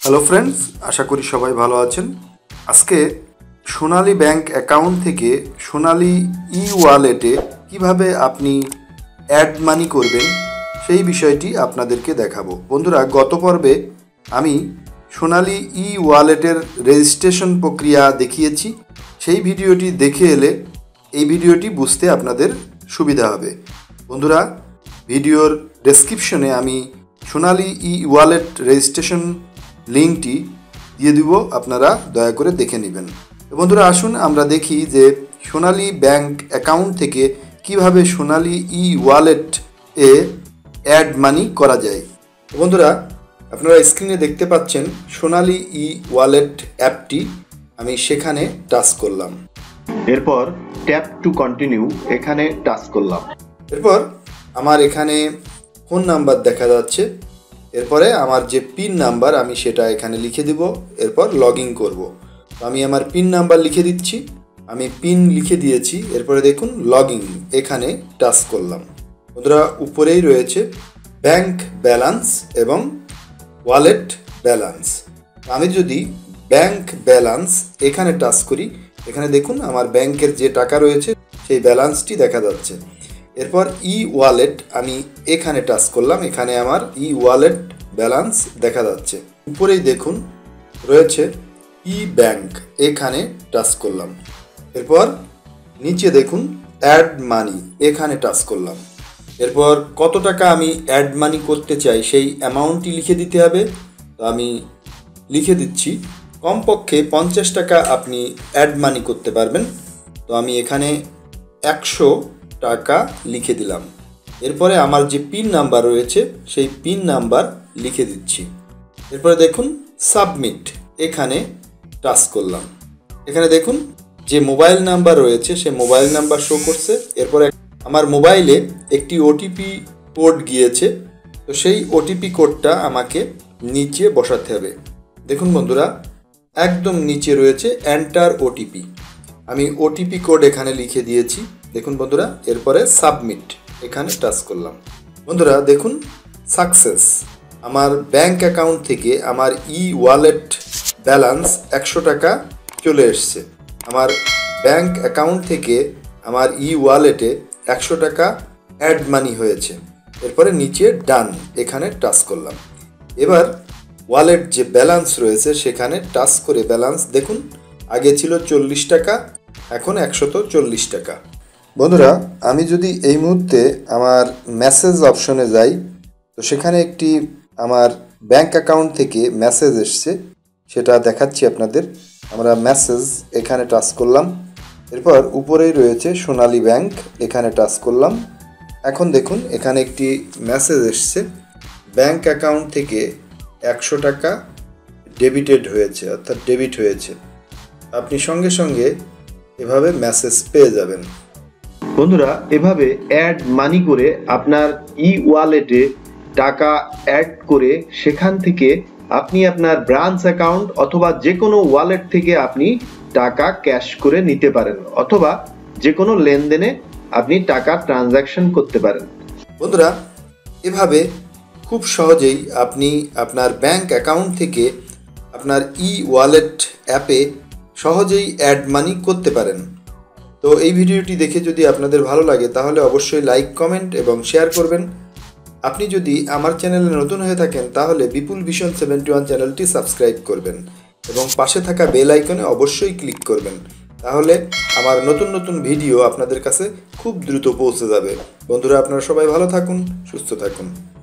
Hello friends, আশা করি সবাই ভালো আছেন। আজকে সোনালী ব্যাংক অ্যাকাউন্ট থেকে সোনালী ই ওয়ালেটে কিভাবে আপনি অ্যাড মানি করবেন সেই বিষয়টি আপনাদেরকে দেখাবো। বন্ধুরা, গত পর্বে আমি সোনালী ই ওয়ালেটের রেজিস্ট্রেশন প্রক্রিয়া দেখিয়েছি। সেই ভিডিওটি দেখে এলে এই ভিডিওটি বুঝতে আপনাদের সুবিধা হবে। বন্ধুরা, ভিডিওর ডেসক্রিপশনে আমি সোনালী ই ওয়ালেট রেজিস্ট্রেশন লিঙ্কটি দিয়ে দিব, আপনারা দয়া করে দেখে নেবেন। বন্ধুরা, আসুন আমরা দেখি যে সোনালী ব্যাংক অ্যাকাউন্ট থেকে কিভাবে সোনালী ই ওয়ালেট এ অ্যাড মানি করা যায়। বন্ধুরা, আপনারা স্ক্রিনে দেখতে পাচ্ছেন সোনালী ই ওয়ালেট অ্যাপটি। আমি সেখানে টাচ করলাম, এরপর ট্যাপ টু কন্টিনিউ এখানে টাচ করলাম। এরপর আমার এখানে ফোন নাম্বার দেখা যাচ্ছে। এরপরে আমার যে পিন নাম্বার আমি সেটা এখানে লিখে দিব। এরপর লগ ইন করবো। আমি আমার পিন নাম্বার লিখে দিচ্ছি। আমি পিন লিখে দিয়েছি। এরপরে দেখুন লগ ইন, এখানে টাচ করলাম। বন্ধুরা, উপরেই রয়েছে ব্যাংক ব্যালেন্স এবং ওয়ালেট ব্যালেন্স। আমি যদি ব্যাংক ব্যালেন্স এখানে টাচ করি, এখানে দেখুন আমার ব্যাংকের যে টাকা রয়েছে সেই ব্যালেন্সটি দেখা যাচ্ছে। এরপর ই ওয়ালেট আমি এখানে টাচ করলাম। এখানে আমার ই ওয়ালেট ব্যালেন্স দেখা যাচ্ছে। উপরেই দেখুন রয়েছে ই ব্যাংক, এখানে টাচ করলাম। এরপর নিচে দেখুন অ্যাড মানি, এখানে টাচ করলাম। এরপর কত টাকা আমি অ্যাড মানি করতে চাই সেই অ্যামাউন্টটি লিখে দিতে হবে। তো আমি লিখে দিচ্ছি, কমপক্ষে 50 টাকা আপনি অ্যাড মানি করতে পারবেন। তো আমি এখানে 100 টাকা লিখে দিলাম। এরপরে আমার যে পিন নাম্বার রয়েছে সেই পিন নাম্বার লিখে দিচ্ছি। এরপরে দেখুন সাবমিট, এখানে টাচ করলাম। এখানে দেখুন যে মোবাইল নাম্বার রয়েছে সে মোবাইল নাম্বার শো করছে। এরপরে আমার মোবাইলে একটি ওটিপি কোড গিয়েছে। তো সেই ওটিপি কোডটা আমাকে নিচে বসাতে হবে। দেখুন বন্ধুরা, একদম নিচে রয়েছে এন্টার ওটিপি। আমি ওটিপি কোড এখানে লিখে দিয়েছি। দেখুন বন্ধুরা, এরপরে সাবমিট, এখানে টাচ করলাম। বন্ধুরা দেখুন সাকসেস, আমার ব্যাংক অ্যাকাউন্ট থেকে আমার ই ওয়ালেট ব্যালেন্স 100 টাকা চলে এসছে। আমার ব্যাংক অ্যাকাউন্ট থেকে আমার ই ওয়ালেটে 100 টাকা অ্যাড মানি হয়েছে। এরপরে নিচে ডান, এখানে টাচ করলাম। এবার ওয়ালেট যে ব্যালেন্স রয়েছে সেখানে টাচ করে ব্যালেন্স দেখুন, আগে ছিল 40 টাকা, এখন 140 টাকা। বন্ধুরা, আমি যদি এই মুহূর্তে আমার মেসেজ অপশনে যাই, তো সেখানে একটি আমার ব্যাংক অ্যাকাউন্ট থেকে মেসেজ এসছে, সেটা দেখাচ্ছি আপনাদের। আমরা মেসেজ এখানে টাচ করলাম। এরপর উপরেই রয়েছে সোনালী ব্যাংক, এখানে টাচ করলাম। এখন দেখুন এখানে একটি মেসেজ এসছে, ব্যাংক অ্যাকাউন্ট থেকে 100 টাকা ডেবিটেড হয়েছে, অর্থাৎ ডেবিট হয়েছে। আপনি সঙ্গে সঙ্গে এভাবে মেসেজ পেয়ে যাবেন। বন্ধুরা, এভাবে অ্যাড মানি করে আপনার ই ওয়ালেটে টাকা অ্যাড করে সেখান থেকে আপনি আপনার ব্রাঞ্চ অ্যাকাউন্ট অথবা যে কোনো ওয়ালেট থেকে আপনি টাকা ক্যাশ করে নিতে পারেন, অথবা যে কোনো লেনদেনে আপনি টাকা ট্রানজাকশন করতে পারেন। বন্ধুরা, এভাবে খুব সহজেই আপনি আপনার ব্যাংক অ্যাকাউন্ট থেকে আপনার ই ওয়ালেট অ্যাপে সহজেই অ্যাড মানি করতে পারেন। তো এই ভিডিওটি দেখে যদি আপনাদের ভালো লাগে তাহলে অবশ্যই লাইক, কমেন্ট এবং শেয়ার করবেন। আপনি যদি আমার চ্যানেলে নতুন হয়ে থাকেন তাহলে বিপুল ভিশন 71 চ্যানেলটি সাবস্ক্রাইব করবেন এবং পাশে থাকা বেল আইকনে অবশ্যই ক্লিক করবেন। তাহলে আমার নতুন নতুন ভিডিও আপনাদের কাছে খুব দ্রুত পৌঁছে যাবে। বন্ধুরা, আপনারা সবাই ভালো থাকুন, সুস্থ থাকুন।